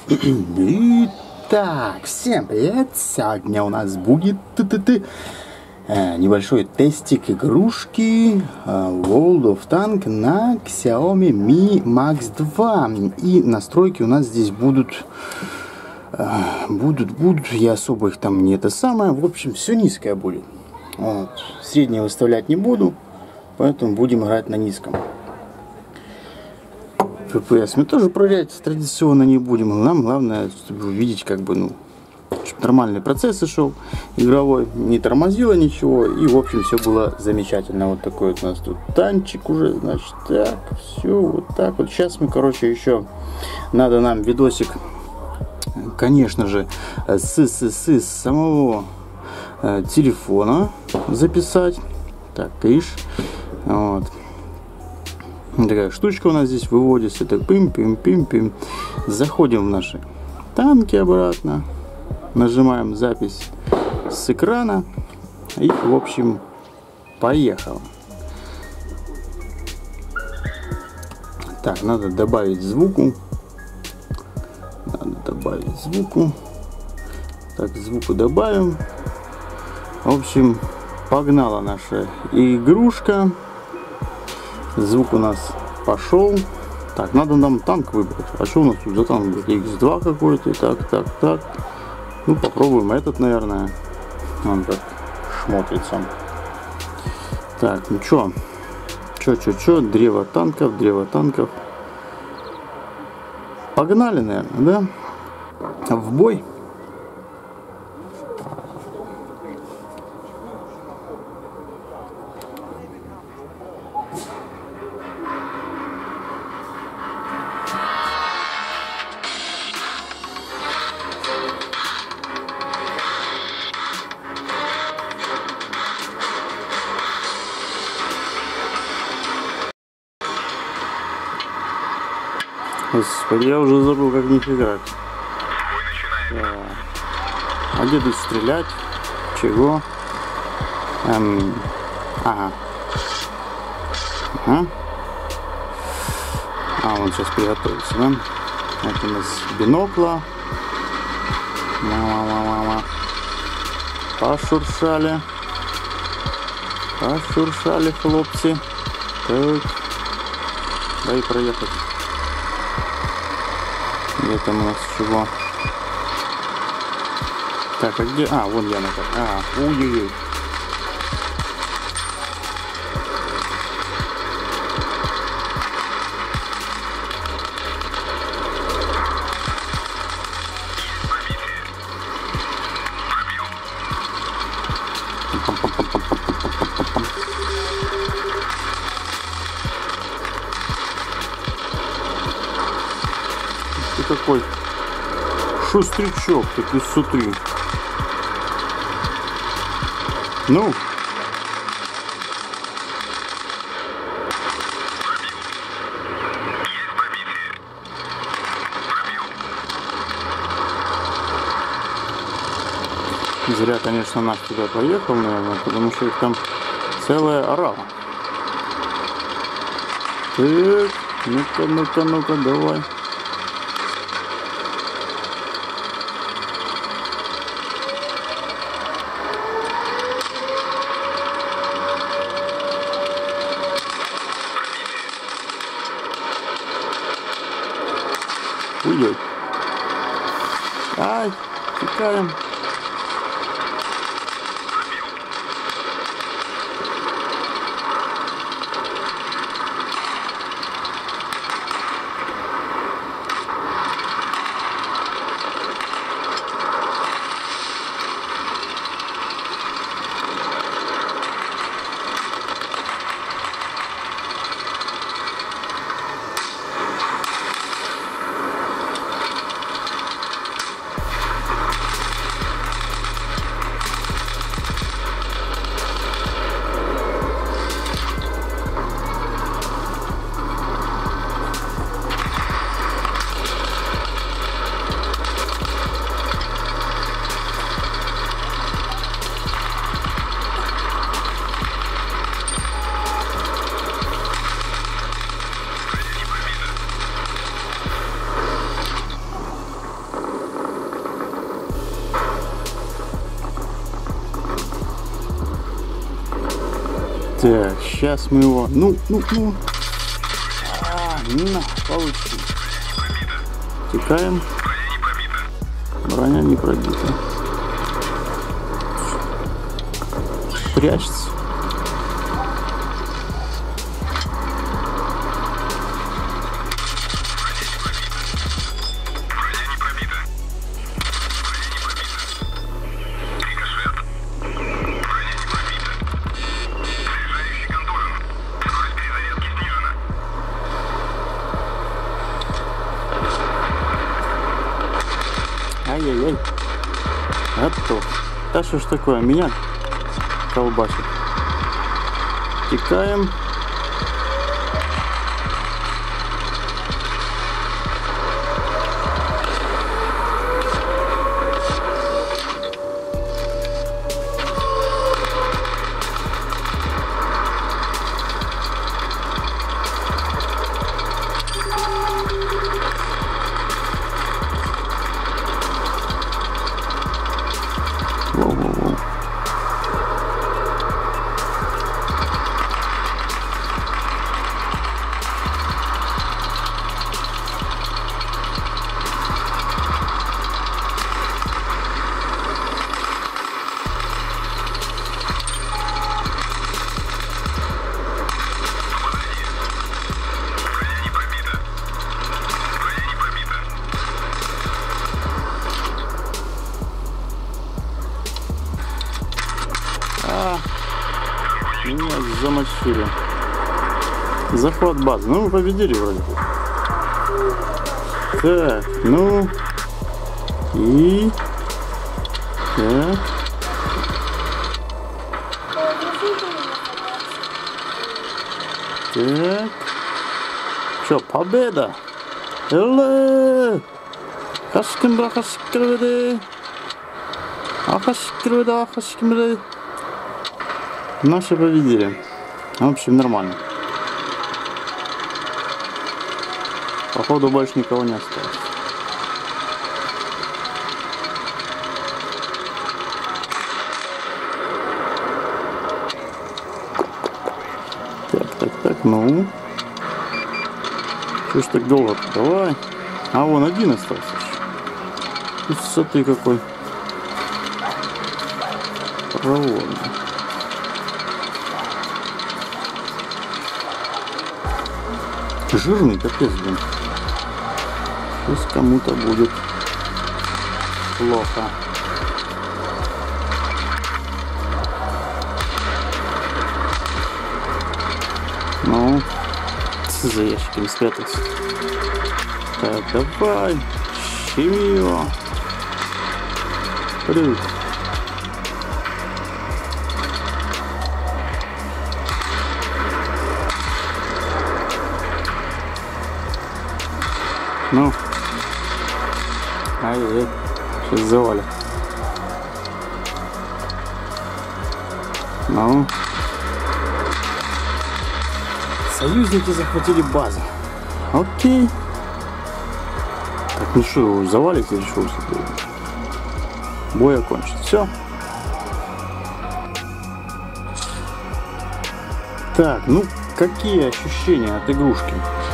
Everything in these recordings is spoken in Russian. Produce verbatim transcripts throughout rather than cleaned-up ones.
Итак, всем привет! Сегодня у нас будет ты -ты -ты, э, небольшой тестик игрушки э, World of Tank на Xiaomi Mi Max два. И настройки у нас здесь будут, э, будут, будут, я особо их там не это самое. В общем, все низкое будет. Вот. Среднее выставлять не буду, поэтому будем играть на низком. эф пи эс мы тоже проверять традиционно не будем. Нам главное, чтобы увидеть, как бы, ну, чтобы нормальный процесс шел игровой, не тормозило ничего, и в общем все было замечательно. Вот такой вот у нас тут танчик уже, значит, так, все вот так вот. Сейчас мы, короче, еще надо нам видосик, конечно же, с, с, с, с самого э, телефона записать. Так, ишь, вот. Такая штучка у нас здесь выводится. Так, пим-пим-пим-пим. Заходим в наши танки обратно. Нажимаем запись с экрана. И, в общем, поехало. Так, надо добавить звуку. Надо добавить звуку. Так, звуку добавим. В общем, погнала наша игрушка. Звук у нас пошел. Так, надо нам танк выбрать. А что у нас тут за танк? икс два какой-то. Так, так, так. Ну, попробуем этот, наверное. Он так смотрится. Так, ну чё? Чё, чё, чё? Древо танков, древо танков. Погнали, наверное, да? В бой. Господи, я уже забыл, как в них играть. А где тут стрелять? Чего? Эм, ага. Ага. А, он сейчас приготовится, да? Это у нас бинокла. Мама-мама-мама. Пошуршали. Пошуршали, хлопцы. Так. Дай проехать. Где там у нас чего? Так, а где? А, вон я на так. А, ой-ой-ой. Такой шустрячок, так высоты. Ну, зря, конечно, наш туда поехал, наверное, потому что их там целая орава. Так, ну-ка, ну-ка, ну-ка, давай. Ой-ой. Ай, текаем. Так, сейчас мы его... Ну, ну, ну. А, на, получи. Текаем. Броня не пробита. Прячется. Ай-яй-яй. Готов. Да что ж такое, меня колбасит. Текаем. Воу-воу-воу. А, меня замочили. Захват базы. Ну, мы победили вроде. Так, ну. И. Так. Так. Что, победа? Эле! Хашкимбра, хашкирведе. Ахашкирведе, ахашкимбре. Наши победили. В общем, нормально. Походу больше никого не осталось. Так, так, так, ну. Что ж так долго? Давай. А вон один остался. Смотри какой. Проводный. Жирный капец, блин. Сейчас кому-то будет плохо. Ну, за ящиками спрятался. Так, давай, щеми его. Привет. Ну, ай-яй, сейчас завалит. Ну, союзники захватили базу. Окей. Так, ну что, завалить или что? Бой окончен. Все. Так, ну, какие ощущения от игрушки?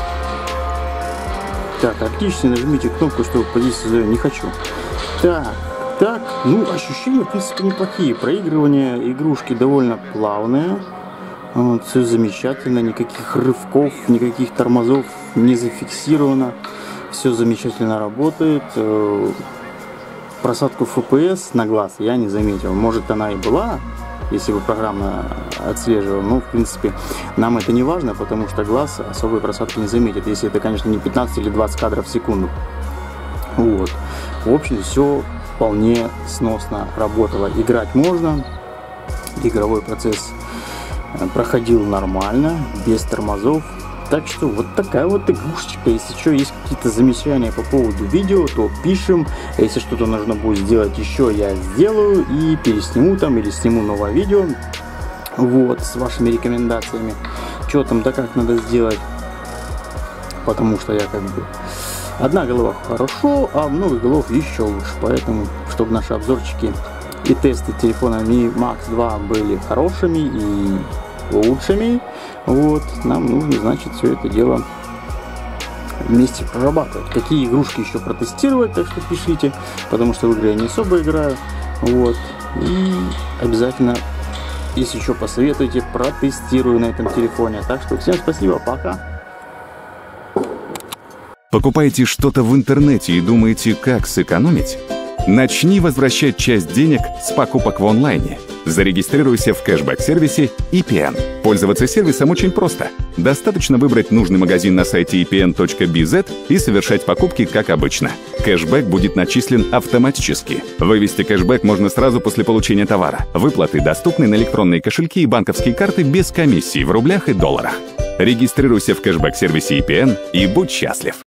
Так, отлично, нажмите кнопку, чтобы позицию не хочу. Так, так, ну, ощущения, в принципе, неплохие. Проигрывание игрушки довольно плавное. Вот, все замечательно, никаких рывков, никаких тормозов не зафиксировано. Все замечательно работает. Просадку эф пи эс на глаз я не заметил. Может, она и была, если бы программа отслеживала, но в принципе нам это не важно, потому что глаз особой просадки не заметит, если это, конечно, не пятнадцать или двадцать кадров в секунду. Вот. В общем, все вполне сносно работало. Играть можно, игровой процесс проходил нормально, без тормозов. Так что вот такая вот игрушечка. Если что, есть какие-то замечания по поводу видео, то пишем. Если что-то нужно будет сделать еще, я сделаю и пересниму там или сниму новое видео. Вот, с вашими рекомендациями. Что там, да как надо сделать. Потому что я как бы... Одна голова хорошо, а много голов еще лучше. Поэтому, чтобы наши обзорчики и тесты телефона Mi Max два были хорошими и лучшими. Вот, нам нужно, значит, все это дело вместе прорабатывать. Какие игрушки еще протестировать, так что пишите, потому что в игры я не особо играю. Вот, и обязательно, если еще посоветуете, протестирую на этом телефоне. Так что всем спасибо, пока. Покупаете что-то в интернете и думаете, как сэкономить? Начни возвращать часть денег с покупок в онлайне. Зарегистрируйся в кэшбэк-сервисе и пи эн. Пользоваться сервисом очень просто. Достаточно выбрать нужный магазин на сайте и пи эн точка би зет и совершать покупки как обычно. Кэшбэк будет начислен автоматически. Вывести кэшбэк можно сразу после получения товара. Выплаты доступны на электронные кошельки и банковские карты без комиссий в рублях и долларах. Регистрируйся в кэшбэк-сервисе и пи эн и будь счастлив.